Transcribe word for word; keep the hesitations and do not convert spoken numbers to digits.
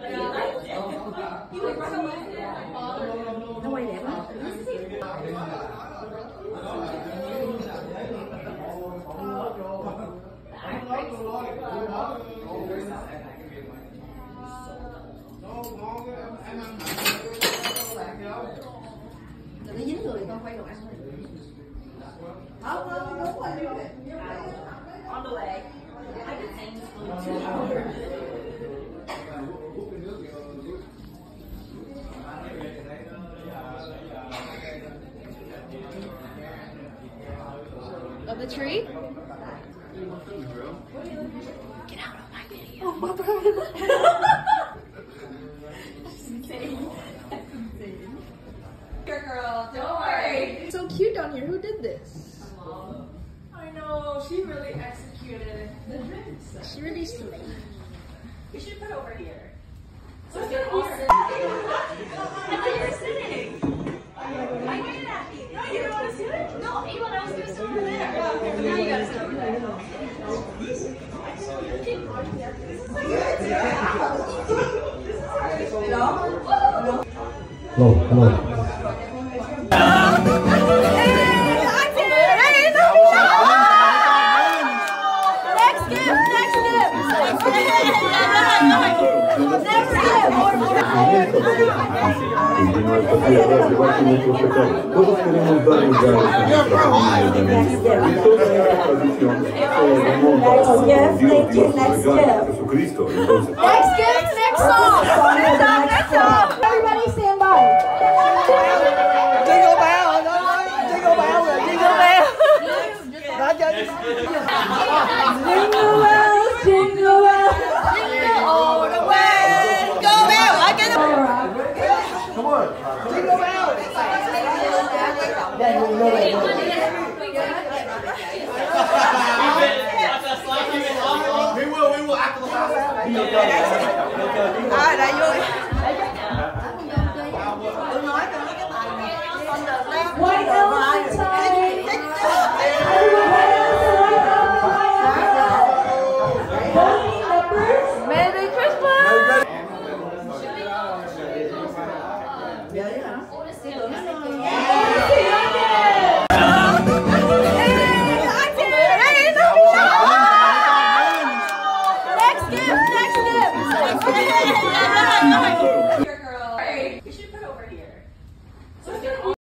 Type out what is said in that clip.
Nó quay đẹp lắm. Đừng có dính người con quay đồ ăn thôi. Không, không, đúng rồi. On the way. I could hang this for two hours. Of the tree? Get out of my video. Oh my God. That's insane. That's insane. Good girl, don't worry. So cute down here. Who did this? I know, she really executed the drinks. She really slayed. We should put over here. So we can all sit. I thought you were sitting. I did that. No, you don't want to sit? No, anyone else can sit over there. Oh, okay, now you gotta sit over there. This is like Hello, hello. Cosa queremos dar lugar a Jesucristo? Next gift, next song. Next song, next song. Everybody stand by. Jingle bell, jingle bell, jingle bell. Jingle bells, jingle bells, jingle all the way. Go bell, I get it. Come on. Jingle bell. We will, we will act the last. Alright, are you?